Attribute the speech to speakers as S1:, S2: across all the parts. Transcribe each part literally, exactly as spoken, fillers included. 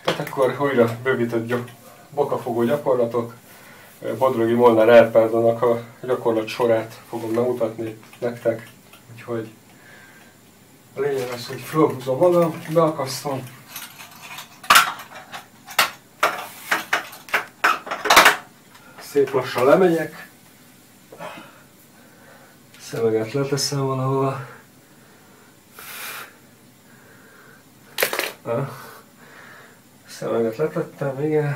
S1: Hát akkor újra bővített bokafogó gyakorlatok. Bodrogi Molnár Árpádnak a gyakorlat sorát fogom bemutatni nektek. Úgyhogy a lényeg az, hogy fölhúzom magam, beakasztom. Szép lassan lemegyek. Szemeget leteszem valahova. Na, szemeget letettem, igen.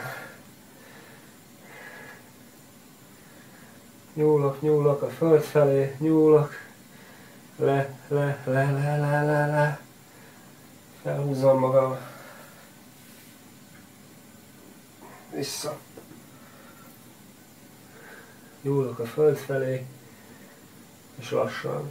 S1: Nyúlok, nyúlok a föld felé, nyúlok. Le, le, le, le, le, le, le. Felhúzom magam. Vissza. Nyúlok a föld felé. És lassan.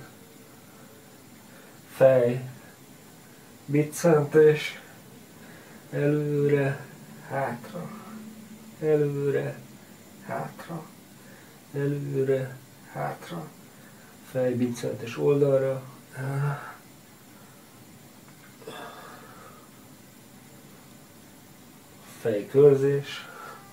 S1: Fej. Biccentés. Előre, hátra. Előre, hátra. Előre, hátra. Fej, biccentés oldalra. Fejkörzés.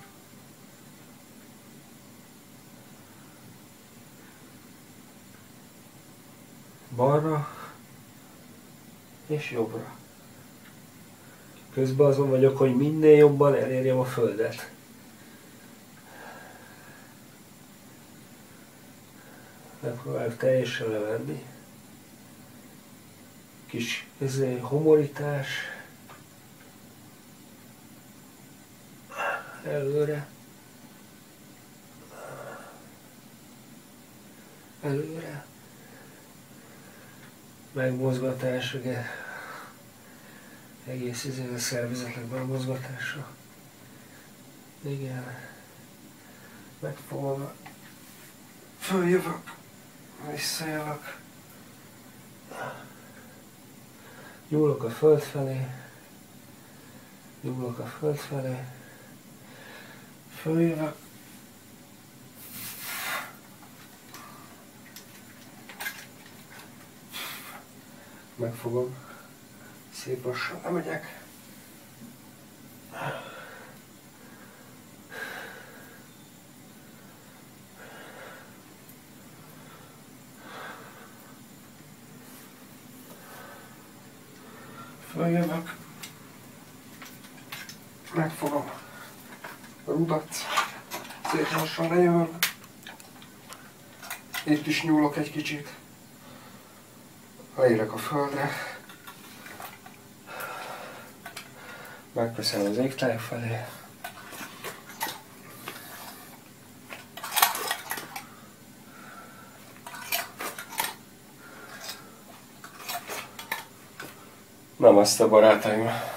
S1: Balra és jobbra. Közben azon vagyok, hogy minél jobban elérjem a földet. Megpróbálok teljesen levenni. Kis ezért homorítás. Előre. Előre. Megmozgatás, ugye. Egész izé a szervezetnek megmozgatása. Igen. Megfogom. Följövök. Visszajövök. Nyúlok a föld felé. Nyúlok a föld felé. Följövök. Megfogom. Szép lassan lemegyek. Följövök. Megfogom a rudat. Szép lassan lejövök. Itt is nyúlok egy kicsit. Leérek a földre. Megköszönöm az égtáj felé. Namaste barátaim!